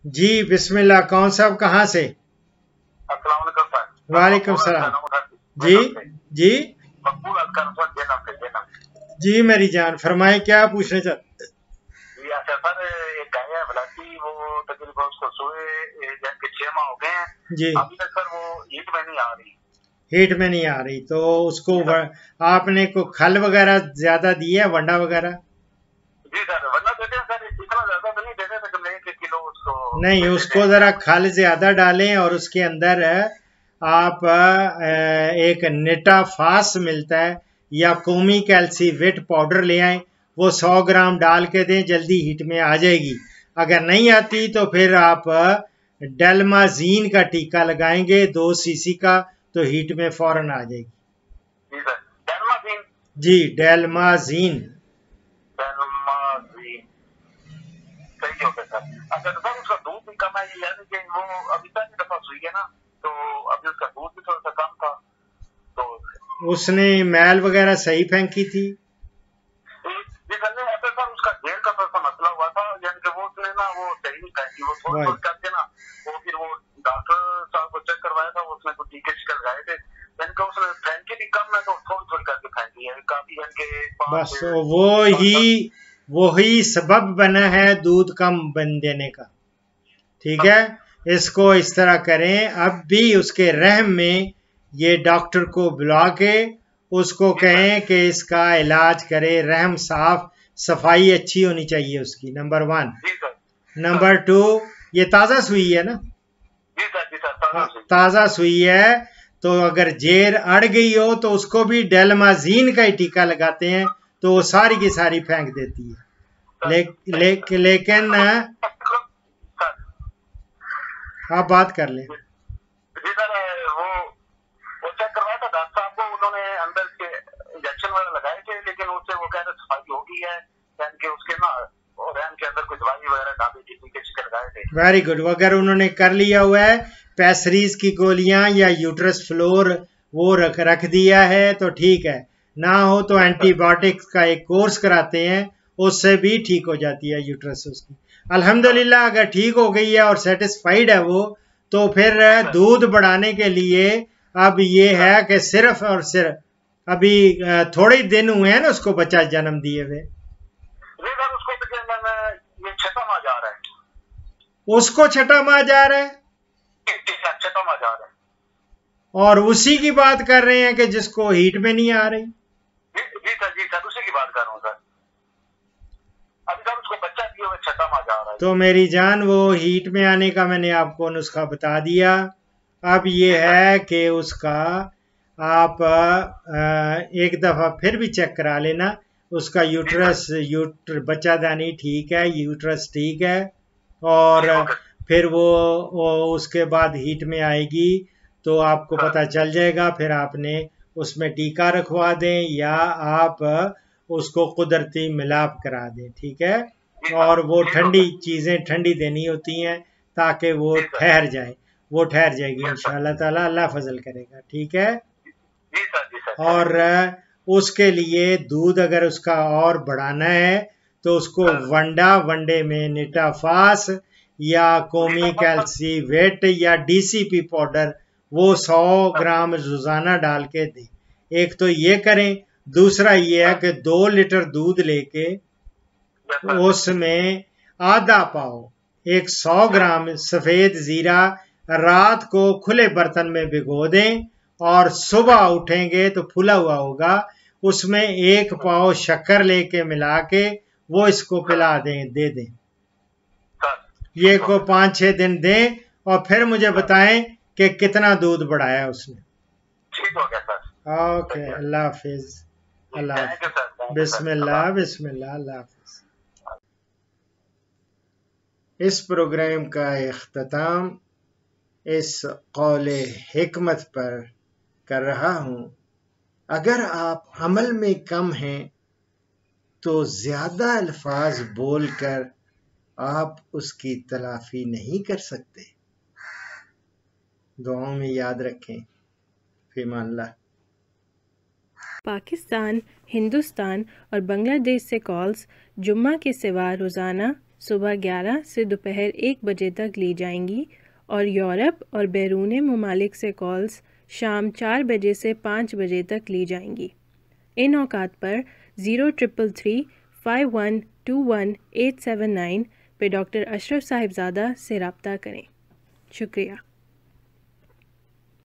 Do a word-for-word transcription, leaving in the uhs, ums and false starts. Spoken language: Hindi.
जी बिस्मिल्लाह। कौन साहब कहाँ से? अस्सलाम वालेकुम सर। वालेकुम सलाम। जी जी मकबूल अजकर सर जन्नत से जन्नत। जी मेरी जान फरमाए, क्या पूछना चाहते? जी अच्छा सर, एक गाय है बलाती, वो तकरीबन उसको सोए जन के छह माह हो गए हैं, जी अभी तक सर वो ईद में नहीं आ रही। हीट में नहीं आ रही तो उसको व, आपने को खल वगैरह ज्यादा दिया है, वंडा वगैरह? जी सर, वरना देते हैं सर, इतना ज्यादा तो नहीं देते, लेकिन एक एक किलो उसको नहीं, दे देते उसको हैं। जरा खल ज्यादा डालें और उसके अंदर आप अ, एक नेटाफास मिलता है या कोमी कैल्सीवेट पाउडर ले आए, वो सौ ग्राम डाल के दें, जल्दी हीट में आ जाएगी। अगर नहीं आती तो फिर आप डेल्माजीन का टीका लगाएंगे दो सीसी का, तो हीट में फौरन आ जाएगी। जी सर, डेल्माजीन। जी डेल्माजीन। डेल्माजीन सही हो गया सर। अच्छा तो सर उसका दूध भी कम है, यानी कि वो अभी पहली दफा सुई है ना, तो अभी उसका दूध भी थोड़ा सा कम था, तो उसने मैल वगैरह सही फेंकी थी? जी सर, नहीं ऐसा सर उसका घेर का थोड़ा सा मसला हुआ था, यानी कि वो उसने ना वो सही नहीं फेंकी, वो थोड़ी भाई थोड़ी करके ना, वो फिर वो डॉक्टर साहब को चेक करवाया था, उसने कुछ टीके शिकर लगाए थे, यानी कि उसने फेंकी भी कम है, तो थोड़ी थोड़ी करके फेंकी है काफी, यानी कि पाँच बस वो ही वही सबब बना है दूध कम बन देने का। ठीक है, इसको इस तरह करें, अब भी उसके रहम में ये डॉक्टर को बुला के उसको कहें कि इसका इलाज करे। रहम साफ, सफाई अच्छी होनी चाहिए उसकी, नंबर वन। नंबर टू, ये ताज़ा सुई है ना? जी सर, जी सर, ताज़ा सुई है, तो अगर जेर अड़ गई हो तो उसको भी डेल्माजीन का ही टीका लगाते हैं, तो वो सारी की सारी फेंक देती है। ले, ले, लेकिन आप बात कर लें। जी सर, वो वो चेक करवाया था डॉक्टर साहब को, उन्होंने अंदर के इंजेक्शन वगैरह लगाए थे, लेकिन उससे वो कह रहे सफाई हो गई है, यानी कि उसके ना और के अंदर कुछ दवाई वगैरह डाली थी, टीके शिकर लगाए थे। Very good. अगर उन्होंने कर लिया हुआ है पैसरीज की गोलियां या यूट्रस फ्लोर वो रख रख दिया है तो ठीक है, ना हो तो एंटीबायोटिक्स का एक कोर्स कराते हैं, उससे भी ठीक हो जाती है यूट्रस उसकी। अल्हम्दुलिल्लाह अगर ठीक हो गई है और सेटिस्फाइड है वो, तो फिर दूध बढ़ाने के लिए अब ये है कि सिर्फ और सिर्फ अभी थोड़े दिन हुए हैं ना उसको बच्चा जन्म दिए हुए, उसको छठा माह जा रहा है और उसी की बात कर रहे हैं कि जिसको हीट में नहीं आ रही। जी सर, जी सर, उसी की बात कर रहा हूँ सर। अभी सर उसको बच्चा दिए हुए छठा माह जा रहा है। तो मेरी जान वो हीट में आने का मैंने आपको नुस्खा बता दिया। अब ये है कि उसका आप एक दफ़ा फिर भी चेक करा लेना, उसका यूट्रस यूट्र बच्चादानी ठीक है, यूट्रस ठीक है, और फिर वो, वो उसके बाद हीट में आएगी तो आपको पता चल जाएगा। फिर आपने उसमें टीका रखवा दें या आप उसको कुदरती मिलाप करा दें, ठीक है। और वो ठंडी चीज़ें ठंडी देनी होती हैं ताकि वो ठहर जाए, वो ठहर जाएगी इंशाअल्लाह ताला, अल्लाह फजल करेगा, ठीक है। और उसके लिए दूध अगर उसका और बढ़ाना है तो उसको वंडा, वंडे में नेटाफास या कोमी कैल्सीवेट या डीसीपी पाउडर वो सौ ग्राम रोजाना डाल के दें। एक तो ये करें, दूसरा ये है कि दो लीटर दूध लेके उसमें आधा पाव एक सौ ग्राम सफेद जीरा रात को खुले बर्तन में भिगो दें और सुबह उठेंगे तो फूला हुआ होगा, उसमें एक पाव शक्कर लेके मिला के वो इसको पिला दें, दे दें। ये को पाँच छः दिन दें और फिर मुझे बताएं कि कितना दूध बढ़ाया उसने। ठीक हो गया सर। ओके, अल्लाह हाफिज। अल्लाह हाफिज। बिस्मिल्लाह बिस्मिल्लाह, अल्लाह हाफिज। इस प्रोग्राम का इख्तिताम इस कौले हिकमत पर कर रहा हूँ, अगर आप अमल में कम हैं तो ज़्यादा अल्फाज बोलकर आप उसकी तलाफी नहीं कर सकते। दुआओं में याद रखें। फ़िमानिल्लाह। पाकिस्तान, हिंदुस्तान और बांग्लादेश से कॉल्स जुम्मा के सिवा रोज़ाना सुबह ग्यारह से दोपहर एक बजे तक ली जाएंगी और यूरोप और बैरून ममालिक से कॉल्स शाम चार बजे से पाँच बजे तक ली जाएंगी। इन औकात पर zero triple three five one two one eight seven nine पे डॉक्टर अशरफ साहिबजादा से रब्ता करें। शुक्रिया।